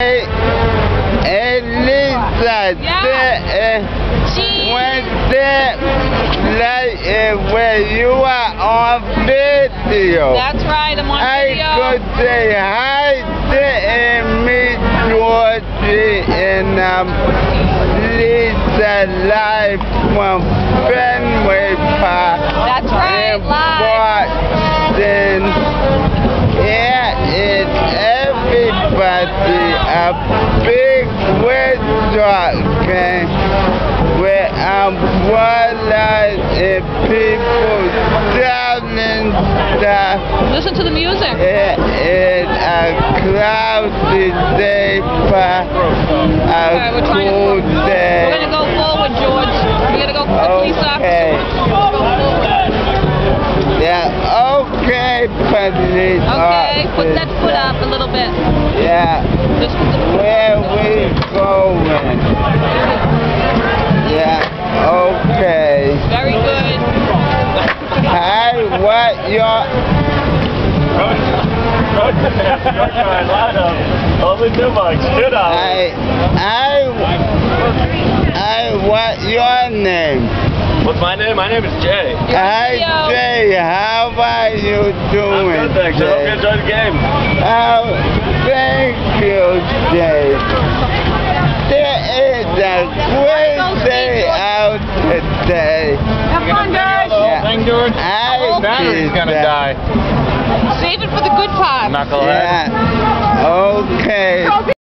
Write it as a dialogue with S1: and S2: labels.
S1: Elisa, where you are on video.
S2: That's right, I'm on video.
S1: I could say hi to meet Georgie and Lisa live from Fenway Park.
S2: That's right, live.
S1: Boston. Here is everybody, a big restaurant game where umbrellas and people selling stuff.
S2: Listen to the music.
S1: It is a cloudy day for a cool day.
S2: We're going to go forward, George. We're going to go for the police officer.
S1: Yeah, okay, police
S2: Okay, put that foot up a little bit.
S1: Yeah.
S2: Just put the foot
S1: Where we going? Yeah, okay.
S2: Very good.
S1: Hi, what your... What your name?
S3: What's my name? My name is Jay.
S1: Hi, Jay. How are you doing?
S3: I'm good, thanks. I hope you enjoyed the game.
S1: Oh, thank you, Jay. There is a great day out today.
S2: Have fun, guys.
S3: Thank George.
S1: Battery's
S3: gonna die.
S2: Save it for the good times.
S3: Not gonna lie.
S1: Yeah. Okay.